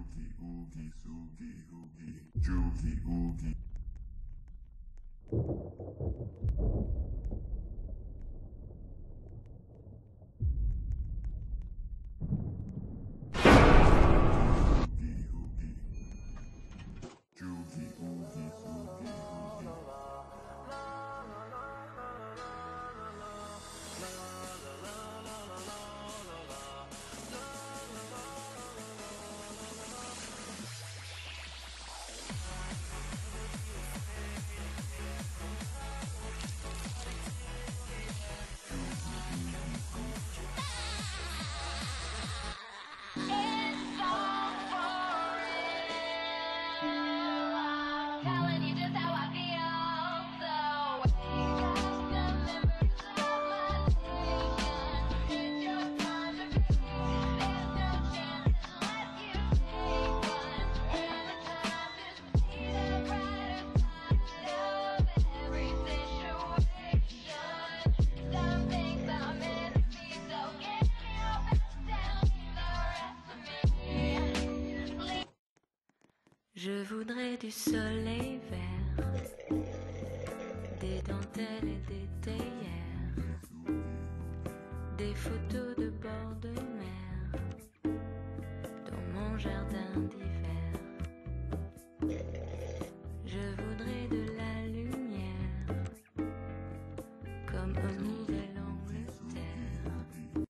Je voudrais du soleil vert, des dentelles et des théières, des photos de bord de mer, dans mon jardin d'hiver. Je voudrais de la lumière, comme un nouvel Angleterre.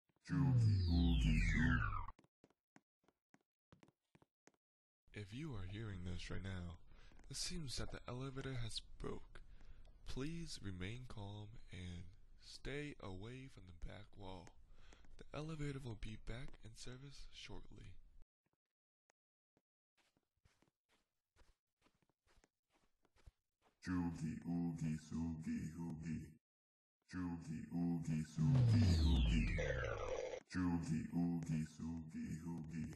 If you are hearing this right now, it seems that the elevator has broke. Please remain calm and stay away from the back wall. The elevator will be back in service shortly. Joogie oogie soogie hoogie. Joogie oogie soogie hoogie. Joogie oogie soogie hoogie.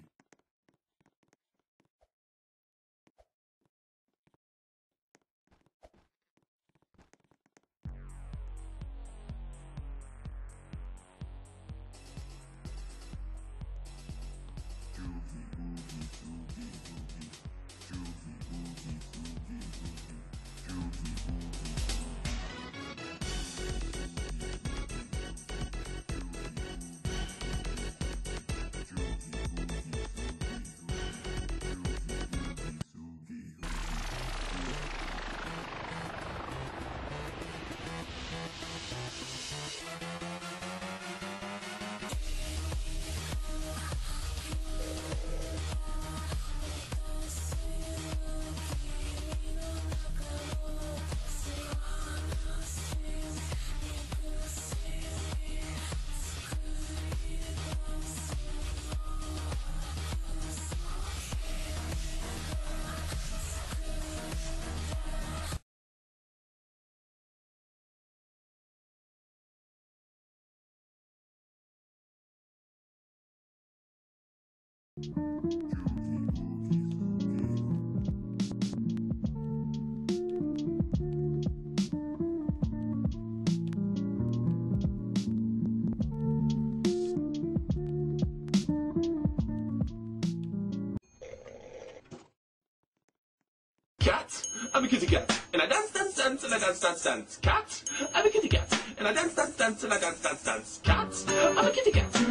Cat, I'm a kitty cat, and I dance, dance, dance, and I dance, dance, dance. Cat, I'm a kitty cat, and I dance, dance, dance, and I dance, dance, dance. Cat, I'm a kitty cat,